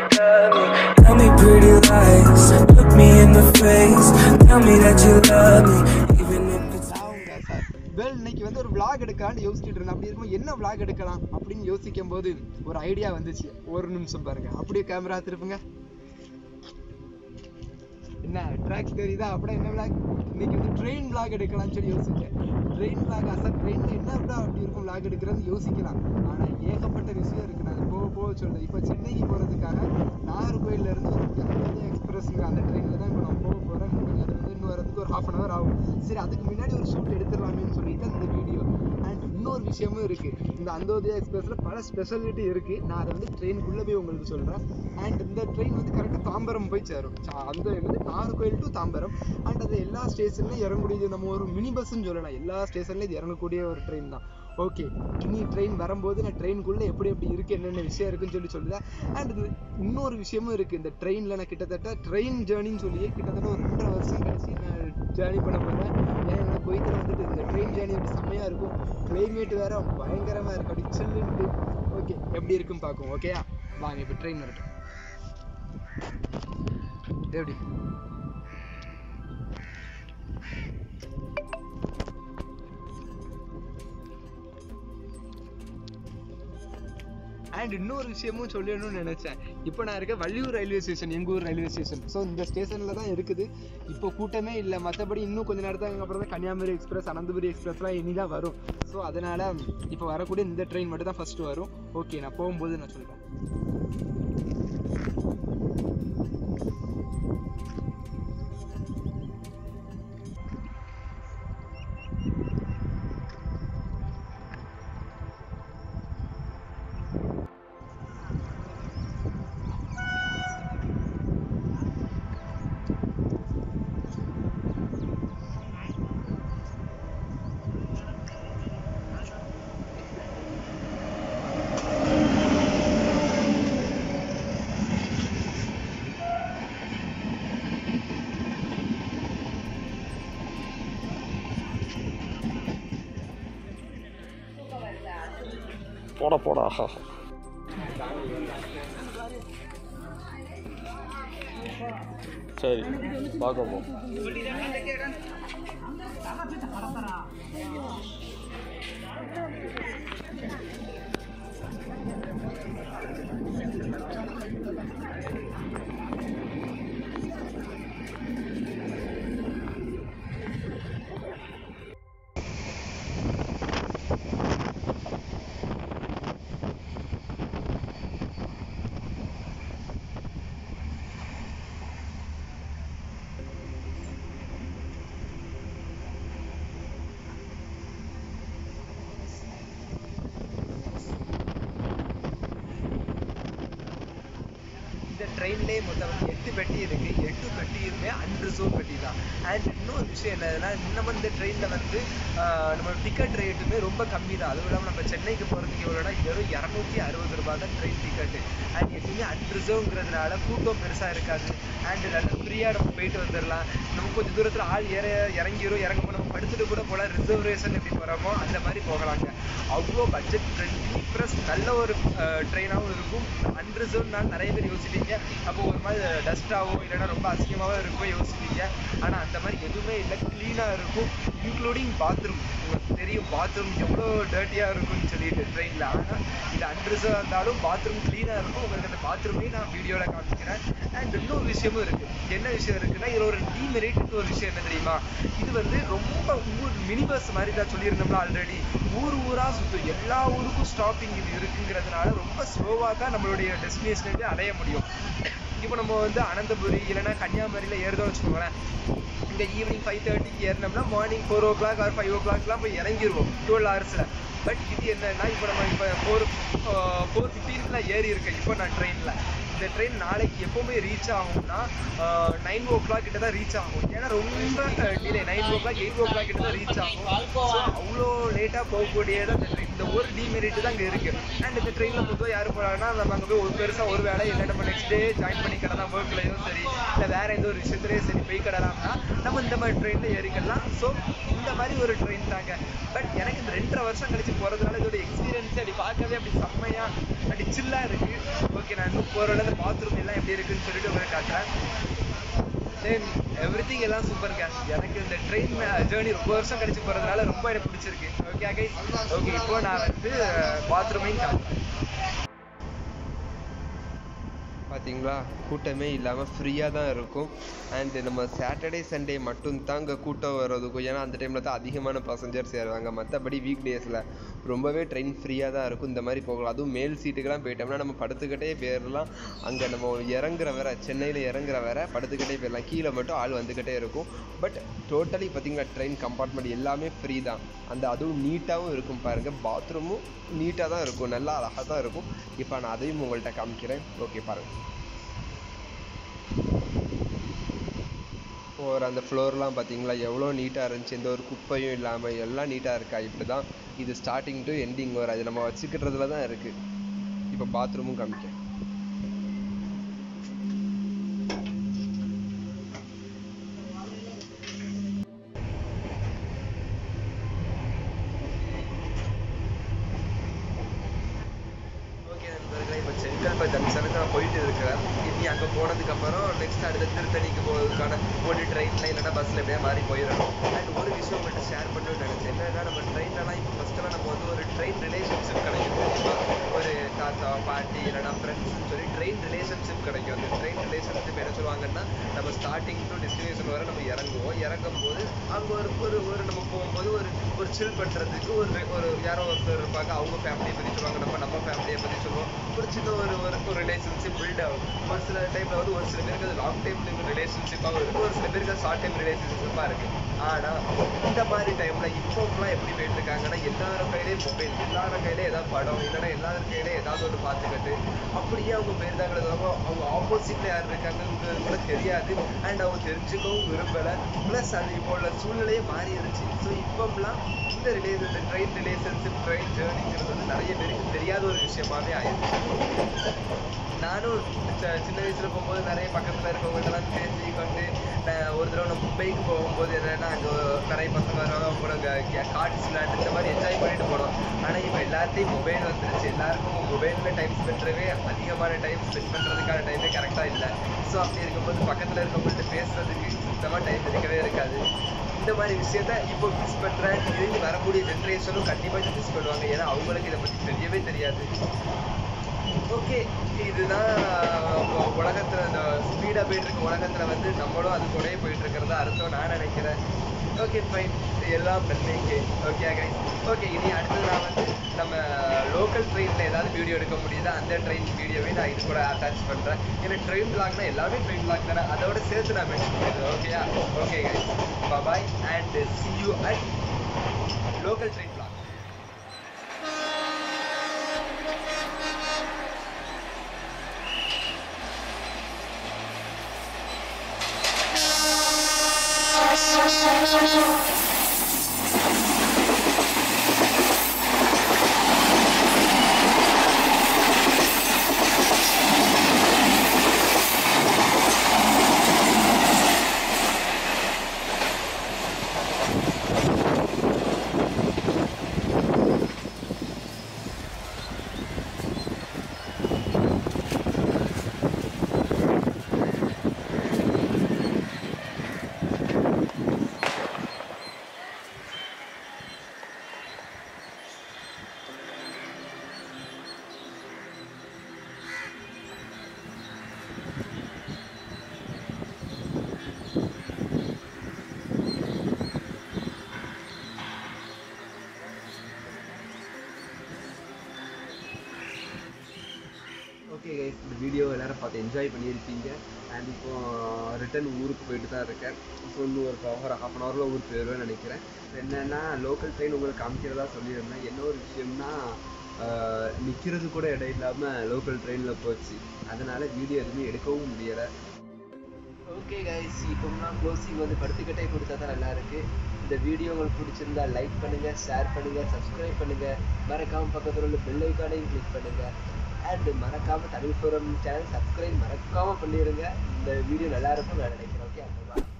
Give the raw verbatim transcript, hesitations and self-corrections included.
Tell me pretty lies, look me in the face, tell me that you love me, even if it's well இன்னைக்கு வந்து ஒரு vlog எடுக்கலாம்னு யோசிச்சுட்டு இருந்தேன். அப்படி இருக்கும் என்ன vlog எடுக்கலாம் அப்படின்னு யோசிக்கும் போது ஒரு ஐடியா வந்துச்சு. ஒரு நிமிஷம் பாருங்க, அப்படியே கேமரா திருப்புங்க. என்ன ட்ராக்ஸ் தெரியுதா? அப்படியே என்ன vlog? இன்னைக்கு வந்து ட்ரெயின் vlog எடுக்கலாம்னு சொல்லி யோசிச்சேன். ட்ரெயின் vlog அசல் ட்ரெயின்ல என்ன விட அப்படி இருக்கும் vlog எடுக்கிறதுன்னு யோசிக்கலாம். ஆனா ஏகப்பட்ட விஷயம் இருக்கு. நான் போக போக சொல்றேன். இப்போ சென்னைக்கு போறதுக்காக நாகர்கோவில்ல இருந்து அந்தோதயா எக்ஸ்பிரஸ்ங்கிற அந்த ட்ரெயின்ல தான் இப்போ நான் போக போறேன். அது வந்து இன்னும் வரதுக்கு ஒரு ஹாஃப் அன் அவர் ஆகும். சரி, அதுக்கு முன்னாடி ஒரு ஷூட் எடுத்துடலாமேன்னு சொல்லிட்டு இந்த வீடியோ. அண்ட் இன்னொரு விஷயமும் இருக்கு. இந்த அந்தோதயா எக்ஸ்பிரஸ்ல பல ஸ்பெஷாலிட்டி இருக்கு. நான் அதை வந்து ட்ரெயினுக்குள்ள போய் உங்களுக்கு சொல்றேன். அண்ட் இந்த ட்ரெயின் வந்து கரெக்டாக தாம்பரம் போய் சேரும். அந்த வந்து நாகர்கோவில் டு தாம்பரம். அண்ட் அது எல்லா ஸ்டேஷன்லையும் இறங்கக்கூடியது. நம்ம ஒரு மினி பஸ்ன்னு சொல்லலாம். எல்லா ஸ்டேஷன்லையும் இது இறங்கக்கூடிய ஒரு ட்ரெயின் தான். ஓகே, இனி ட்ரெயின் வரும்போது நான் ட்ரெயினுக்குள்ளே எப்படி எப்படி இருக்குது, என்னென்ன விஷயம் இருக்குன்னு சொல்லி சொல்லுவேன். அண்ட் இன்னொரு விஷயமும் இருக்குது. இந்த ட்ரெயினில் நான் கிட்டத்தட்ட ட்ரெயின் ஜேர்னின்னு சொல்லியே கிட்டத்தட்ட ஒரு ரெண்டரை வருஷம் கழிச்சு நான் ஜேர்னி பண்ண போகிறேன். ஏன்னா என்னோட கோயத்தில் வந்துட்டு இந்த ட்ரெயின் ஜேர்னி அப்படி செம்மையாக இருக்கும். கிளைமேட் வேறு பயங்கரமாக இருக்கும், அப்படி சில்லுன்ட்டு. ஓகே, எப்படி இருக்குன்னு பார்க்கும். ஓகேயா, வாங்க இப்போ ட்ரெயின் வரட்டும். எப்படி அண்ட் இன்னொரு விஷயமும் சொல்லணும்னு நினைச்சேன். இப்போ நான் இருக்க வள்ளியூர் ரயில்வே ஸ்டேஷன், எங்கள் ஊர் ரயில்வே ஸ்டேஷன். ஸோ இந்த ஸ்டேஷனில் தான் இருக்குது. இப்போ கூட்டமே இல்லை. மற்றபடி இன்னும் கொஞ்சம் நேரத்துக்கு அப்புறம் தான் கன்னியாகுமரி எக்ஸ்பிரஸ், அனந்தபுரி எக்ஸ்பிரஸ்லாம் இனி தான் வரும். ஸோ அதனால் இப்போ வரக்கூடிய இந்த ட்ரெயின் மட்டும் தான் ஃபஸ்ட்டு வரும். ஓகே, நான் போகும்போது நான் சொல்கிறேன். போட போடா சரி பார்க்க போ. ட்ரெயின்லேயே மொத்தம் வந்து எட்டு பெட்டி இருக்குது. எட்டு பெட்டியுமே அன்ரிசர்வ் பெட்டி தான். அண்ட் இன்னொரு விஷயம் என்னதுன்னா, நம்ம இந்த ட்ரெயினில் வந்து நம்ம டிக்கெட் ரேட்டுமே ரொம்ப கம்மி தான். அதுவும் இல்லாமல் நம்ம சென்னைக்கு போகிறதுக்கு எவ்வளோனா வெறும் இரநூத்தி அறுபது ரூபா தான் ட்ரெயின் டிக்கெட்டு. அண்ட் எதுவுமே அன்ரிசர்வ்ங்கிறதுனால கூட்டம் பெருசாக இருக்காது. அண்ட் நல்லா ஃப்ரீயாக நம்ம போயிட்டு வந்துடலாம். நம்ம கொஞ்சம் தூரத்தில் ஆள் ஏற இறங்கிடும், இறங்க நம்ம படுத்துட்டு கூட போகலாம். ரிசர்வேஷன் எப்படி போகிறோமோ அந்த மாதிரி போகலாங்க. அவ்வளோ பட்ஜெட் ஃப்ரெண்ட்லி ப்ளஸ் நல்ல ஒரு ட்ரெயினாகவும் இருக்கும். அன்ரிசர்வ்னால நிறைய பேர் யோசிப்பீங்க, அப்போ ஒரு மாதிரி டஸ்ட்டாகவும் இல்லைன்னா ரொம்ப அசிங்கமாகவும் இருக்கும் யோசிப்பீங்க. ஆனால் அந்த மாதிரி எதுவுமே இல்லை, க்ளீனாக இருக்கும். Including bathroom. உங்களுக்கு தெரியும் பாத்ரூம் எவ்வளோ டர்ட்டியாக இருக்கும்னு சொல்லிட்டு ட்ரெயினில். ஆனால் இது அன்ரிசர்வ் இருந்தாலும் பாத்ரூம் க்ளீனாக இருக்கும். உங்களுக்கு அந்த பாத்ரூமே நான் வீடியோவில் காமிக்கிறேன். அண்ட் இன்னொரு விஷயமும் இருக்குது. என்ன விஷயம் இருக்குன்னா, இதில் ஒரு டீமெரிட் ஒரு விஷயம் என்ன தெரியுமா? இது வந்து ரொம்ப ஊர் மினி பஸ் மாதிரி தான் சொல்லியிருந்தோம்னா ஆல்ரெடி. ஊர் ஊராக சுற்றும், எல்லா ஊருக்கும் ஸ்டாப்பிங் இது இருக்குங்கிறதுனால ரொம்ப ஸ்லோவாக தான் நம்மளுடைய டெஸ்டினேஷனுக்கு அடைய முடியும். இப்போ நம்ம வந்து அனந்தபுரி இல்லைன்னா கன்னியாகுமரியில் ஏறுதோம்னு வச்சுக்கோங்களேன். இங்கே ஈவினிங் ஃபைவ் தேர்ட்டிக்கு ஏறினோம்னா morning four o'clock or five ஓ கிளாக்லாம் போய் இறங்கிடுவோம் டுவெல் ஹவர்ஸில். பட் இது என்னன்னா, இப்போ நம்ம இப்போ ஃபோர் ஃபோர் ஃபிஃப்டீனுக்குலாம் ஏறி இருக்கேன் இப்போ நான் ட்ரெயினில். இந்த ட்ரெயின் நாளைக்கு எப்போவுமே ரீச் ஆகும்னா நைன் ஓ கிளாக் கிட்ட தான் ரீச் ஆகும். ஏன்னா ரொம்ப delay, nine o'clock eight o'clock கிட்ட தான் ரீச் ஆகும். ஸோ அவ்வளோ லேட்டாக போகக்கூடியது அந்த ட்ரெயின். இந்த ஒரு டிமெரிட் தான் இங்கே இருக்குது. அண்ட் இந்த ட்ரெயினில் பொதுவாக யார் போகிறாங்கன்னா, நம்ம அங்கே போய் ஒரு பெருசாக ஒரு வேலை இல்லை, நம்ம நெக்ஸ்ட் டே ஜாயின் பண்ணிக்கிடலாம் ஒர்க்லையும் சரி, இல்லை வேறு எந்த ஒரு விஷயத்துலையும் சரி போய் கிடலாம்னா நம்ம இந்த மாதிரி ட்ரெயினில் ஏறிக்கலாம். ஸோ இந்த மாதிரி ஒரு ட்ரெயின் தாங்க. பட் எனக்கு இந்த ரெண்டரை வருஷம் கழிச்சு போகிறதுனால இதோட எக்ஸ்பீரியன்ஸே அப்படி பார்க்கவே அப்படி செம்மையாக அப்படி சில்லாக இருக்குது. ஓகே, நான் இன்னும் போகிற அந்த பாத்ரூம் எல்லாம் எப்படி இருக்குன்னு சொல்லிட்டு உங்களுக்கு காட்டுறேன். தென் எவ்ரி எல்லாம் சூப்பருங்க. எனக்கு இந்த ட்ரெயின் ஜேர்னி ரொம்ப வருஷம் கழிச்சு போகிறதுனால ரொம்ப எனக்கு பிடிச்சிருக்கு. ஓகே கைஸ், ஓகே இப்போ நான் வந்து பாத்ரூமையும் காட்டுறேன். பார்த்தீங்களா, கூட்டமே இல்லாமல் ஃப்ரீயாக தான் இருக்கும். அண்டு நம்ம சாட்டர்டே சண்டே மட்டும் தான் இங்கே கூட்டம் வர்றதுக்கும், ஏன்னா அந்த டைமில் தான் அதிகமான பேசஞ்சர்ஸ் ஏறுவாங்க. மற்றபடி வீக் டேஸில் ரொம்பவே ட்ரெயின் ஃப்ரீயாக தான் இருக்கும். இந்த மாதிரி போகலாம். அதுவும் மேல் சீட்டுக்கெல்லாம் போயிட்டோம்னா நம்ம படுத்துக்கிட்டே போயிடலாம். அங்கே நம்ம இறங்குற வர சென்னையில் இறங்குற வர படுத்துக்கிட்டே போயிடலாம். கீழே மட்டும் ஆள் வந்துக்கிட்டே இருக்கும். பட் டோட்டலி பார்த்தீங்கன்னா ட்ரெயின் கம்பார்ட்மெண்ட் எல்லாமே ஃப்ரீ தான். அந்த அதுவும் நீட்டாகவும் இருக்கும் பாருங்கள். பாத்ரூமும் நீட்டாக தான் இருக்கும், நல்லா அழகாக தான் இருக்கும். இப்போ நான் அதையும் உங்கள்கிட்ட காமிக்கிறேன். ஓகே பாருங்கள். ஒரு அந்த ஃப்ளோர்லாம் பார்த்தீங்களா எவ்வளோ நீட்டாக இருந்துச்சு. எந்த ஒரு குப்பையும் இல்லாமல் எல்லாம் நீட்டாக இருக்கா. இப்படி தான் இது ஸ்டார்டிங் டு எண்டிங் வர அது நம்ம வச்சுக்கிறதுல தான் இருக்குது. இப்போ பாத்ரூமும் காமிக்கிறேன். இப்போ ஜங்ஷனுக்கு நான் போயிட்டு இருக்கிறேன். இனி அங்கே போனதுக்கப்புறம் நெக்ஸ்ட் அடுத்த திருத்தணிக்கு போகிறதுக்கான ஒரு ட்ரெயினில் இல்லைன்னா பஸ்ஸில் எப்படியா மாறி போயிடணும். அண்ட் ஒரு விஷயம் உங்கள்கிட்ட ஷேர் பண்ணணும்னு நினச்சேன். என்னன்னா, நம்ம ட்ரெயின்லலாம் இப்போ ஃபஸ்ட்டெல்லாம் நம்ம வந்து ஒரு ட்ரெயின் ரிலேஷன்ஷிப் கிடைக்கும் தெரியுமா. ஒரு தாத்தா பாட்டி இல்லைனா ஃப்ரெண்ட்ஸ்ன்னு சொல்லி ட்ரெயின் ரிலேஷன்ஷிப் கிடைக்கும். அந்த ட்ரெயின் ரிலேஷன்ஷிப் என்ன சொல்லுவாங்கன்னா, நம்ம ஸ்டார்டிங் டு டெஸ்டினேஷன் வரை நம்ம இறங்குவோம். இறங்கும் போது அங்கே ஒரு ஒரு ஒரு நம்ம போகும்போது ஒரு ஒரு சில் பண்ணுறதுக்கு ஒரு ஒரு யாரோ ஒருத்தர் இருப்பாங்க. அவங்க ஃபேமிலியை பற்றி சொல்லுவாங்க, நம்ம நம்ம ஃபேமிலியை பற்றி சொல்லுவோம். ஒரு சின்ன ஒரு ஒரு ஒரு ரிலேஷன்ஷிப் பில்ட் ஆகும். ஒரு சில டைமில் வந்து ஒரு சில பேருக்கு அது லாங் டைம் ரிலேஷன்ஷிப்பாகவும் இருக்குது, ஒரு சில பேருக்கு அது ஷார்ட் டைம் ரிலேஷன்ஷிப்பாக இருக்குது. ஆனால் இந்த மாதிரி டைமில் இப்போலாம் எப்படி போயிட்டு இருக்காங்கன்னா, எல்லாரும் கையிலே மொபைல், எல்லாரும் கையிலே ஏதாவது படம் இல்லைன்னா எல்லாரும் கையிலே ஏதாவது ஒன்று பார்த்துக்கிட்டு அப்படியே அவங்க போயிருந்தாங்களே. அவங்க ஆப்போசிட்டில் யார் இருக்காங்கன்னு கூட தெரியாது. அண்ட் அவங்க தெரிஞ்சுக்கவும் விரும்பலை. ப்ளஸ் அது இப்போ உள்ள சூழ்நிலையே மாறிடுச்சு. ஸோ இப்போலாம் இந்த ரிலேஷன் இந்த ட்ரெயின் ரிலேஷன்ஷிப் ட்ரெயின் ஜேர்னிங்கிறது வந்து நிறைய பேருக்கு தெரியாத ஒரு விஷயமாவே ஆயிடுச்சு. நானும் சின்ன வயசில் போகும்போது நிறைய பக்கத்தில் இருக்கவங்கள்ட்டெல்லாம் பேசி கொண்டு ஒரு தடவை நான் மும்பைக்கு போகும்போது என்னென்னா அங்கே நிறைய பசங்க வருவாங்க. அவங்க கூட கார்ட்ஸ் விளையாண்டு இந்த மாதிரி என்ஜாய் பண்ணிட்டு போனோம். ஆனால் இப்போ எல்லாத்தையும் மொபைல் வந்துருச்சு. எல்லாருக்கும் மொபைலில் டைம் ஸ்பெண்ட் பண்ணவே அதிகமான டைம் ஸ்பெண்ட் பண்ணுறதுக்கான டைமே கரெக்டாக இல்லை. ஸோ அப்படி இருக்கும்போது பக்கத்தில் இருக்கவங்கள்ட்ட பேசுறதுக்கு சுத்தமாக டைம் இருக்கவே இருக்காது. இந்த மாதிரி விஷயத்த இப்போ மிஸ் பண்ணுறேன். இது வரக்கூடிய ஜென்ரேஷனும் கண்டிப்பாக இதை மிஸ் பண்ணுவாங்க. ஏன்னா அவங்களுக்கு இதை பற்றி தெரியவே தெரியாது. ஓகே, இதுதான் உலகத்தில் இந்த ஸ்பீடாக போயிட்டுருக்க உலகத்தில் வந்து நம்மளும் அது கூடயே போயிட்டுருக்கிறதா அர்த்தம் நான் நினைக்கிறேன். ஓகே ஃபைன், எல்லாம் நன்மைக்கு. ஓகே கைஸ், ஓகே இனி அடுத்தது நான் வந்து நம்ம லோக்கல் ட்ரெயினில் ஏதாவது வீடியோ எடுக்க முடியுதா அந்த ட்ரெயின் வீடியோவே நான் இது கூட அட்டாச் பண்ணுறேன். ஏன்னா ட்ரெயின் பிளாக்னா எல்லாமே ட்ரெயின் பிளாக் தானே, அதோட சேர்த்து நான் மென்ஷன் பண்ணிடுறேன். ஓகேயா? Okay guys, bye and see you at local train vlog. Okay guys, இந்த வீடியோ எல்லோரும் பார்த்து என்ஜாய் பண்ணியிருப்பீங்க. அண்ட் இப்போது ரிட்டன் ஊருக்கு போயிட்டு தான் இருக்கேன். ஸோ இன்னும் ஒரு ஒரு ஹாஃப் அன் ஹவரில் ஊருக்கு போயிடுவேன்னு நினைக்கிறேன். என்னென்னா லோக்கல் ட்ரெயின் உங்களுக்கு காமிக்கிறதா சொல்லியிருந்தேன். என்ன ஒரு விஷயம்னா நிற்கிறது கூட இடம் இல்லாமல் லோக்கல் ட்ரெயினில் போச்சு. அதனால் வீடியோ எதுவுமே எடுக்கவும் முடியலை. ஓகே கைஸ், இப்போலாம் க்ளோசிங் வந்து படுத்துக்கிட்டே கொடுத்தா தான் நல்லாயிருக்கு. இந்த வீடியோ உங்களுக்கு பிடிச்சிருந்தா லைக் பண்ணுங்கள், ஷேர் பண்ணுங்கள், சப்ஸ்கிரைப் பண்ணுங்கள். மறக்காமல் பக்கத்தில் உள்ள பெல் ஐக்கானையும் கிளிக் பண்ணுங்கள். அண்ட் மறக்காமல் தமிழ் ஃபோரம் சேனல் சப்ஸ்கிரைப் மறக்காமல் பண்ணிடுங்க. இந்த வீடியோ நல்லா இருக்கும்னு நான் நினைக்கிறேன். ஓகே, அவ்வளோதான்.